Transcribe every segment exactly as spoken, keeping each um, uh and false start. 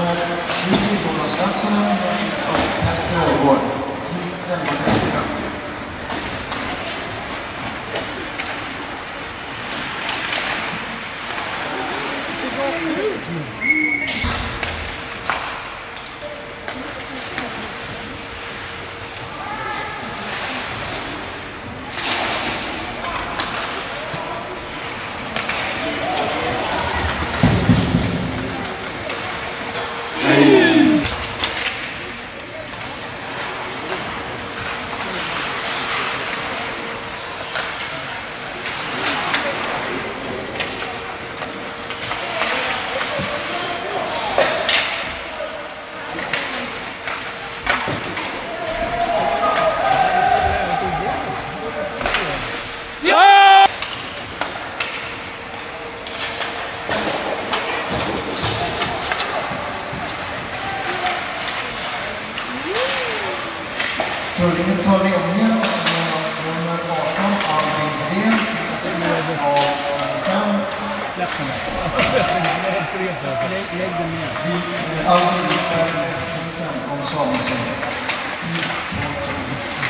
nummer tjugo, Jonas Svensson, assist av Petter Öjgård. Tid elva trettiofyra. Tullingen tar ledningen med nummer arton, Albin Hedén, assist av fem. Albin Hedén, nummer femton, Samuelsson. Tid tolv trettiosex.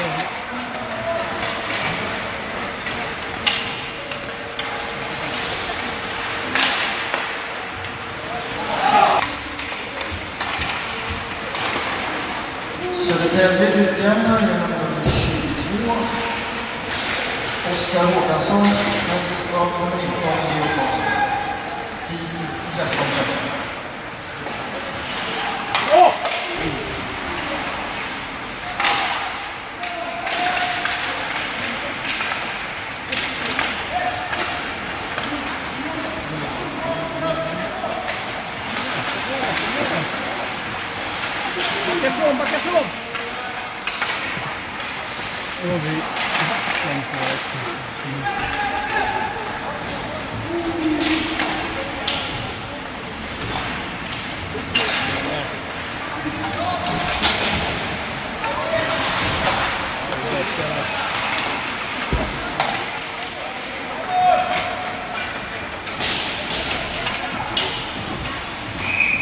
Södertälje utjämnar genom nummer tjugotvå. Oskar Håkansson, assist av nummer nitton, Leo Karlsson. Tid tretton tretton. Oh! Backa från, backa från! Då har vi längst ner också.